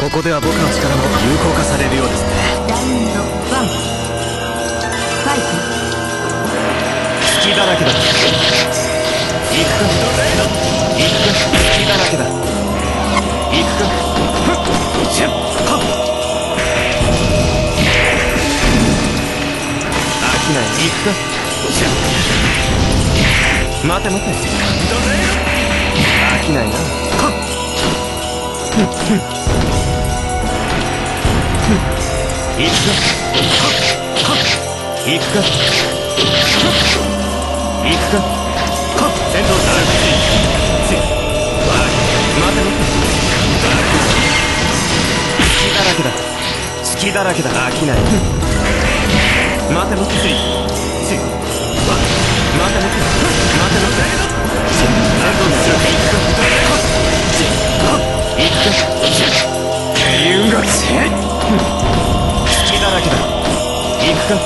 ここでは僕の力も有効化されるようですね。 ラウンド1ファイト。 隙だらけだ。行くか。行くか。隙だらけだ。行くか。シュッハッ。飽きない。行くか。シュッ。待て待て。飽きないな。はっ。行くか。行くか。行くか。戦闘する。待て待て。隙だらけだ。隙だらけだ。飽きない。待て待て。待て待て。待て待て。戦闘する。行くか。優雅性。隙だらけだ。行くか。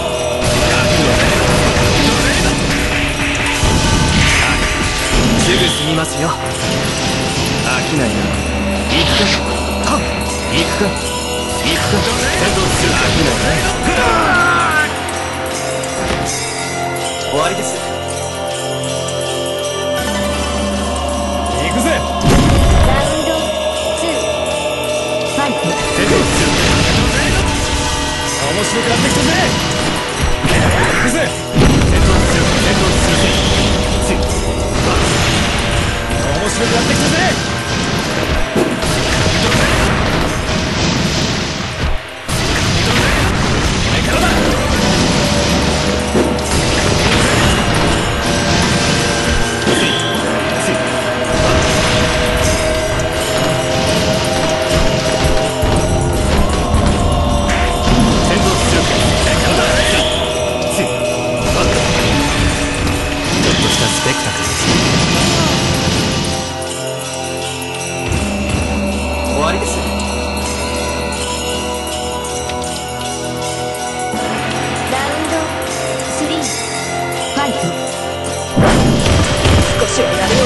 すぐ済みますよ。飽きないな。行くか。はっ。行くか。行くか。戦闘する。飽きないな。終わりです。行くぜ。 ラウンド2ファイト。 戦闘する。面白くなってきたぜ。行くぜ。戦闘する。戦闘するぜ。面白くなってきたぜ。これからだ。スペクタクルです。終わりです。 ラウンド3ファイト。少しはやるよね。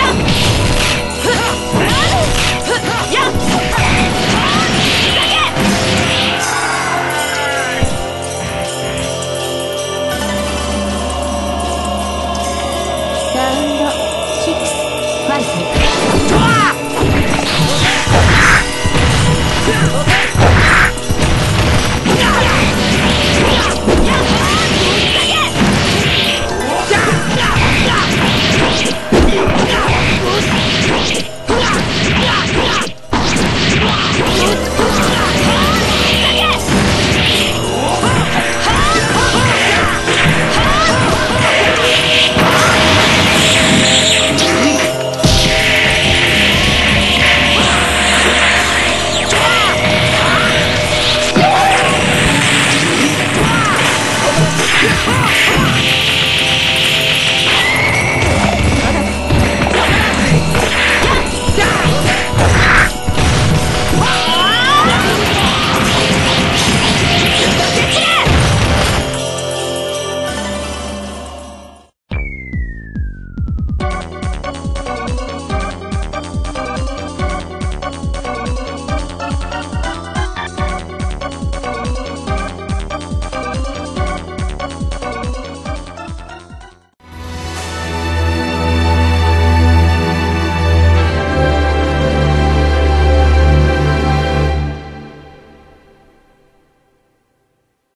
戦闘する。 奪いたい。